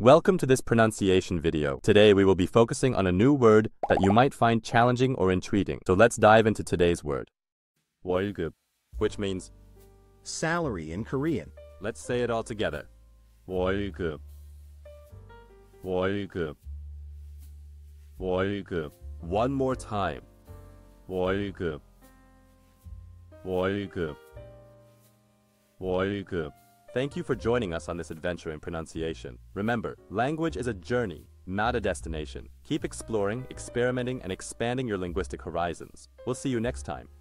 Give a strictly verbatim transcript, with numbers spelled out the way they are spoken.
Welcome to this pronunciation video. Today we will be focusing on a new word that you might find challenging or intriguing. So let's dive into today's word. wolgeup, which means salary in Korean. Let's say it all together. wolgeup. wolgeup. wolgeup. One more time. wolgeup. wolgeup. wolgeup. Thank you for joining us on this adventure in pronunciation. Remember, language is a journey, not a destination. Keep exploring, experimenting, and expanding your linguistic horizons. We'll see you next time.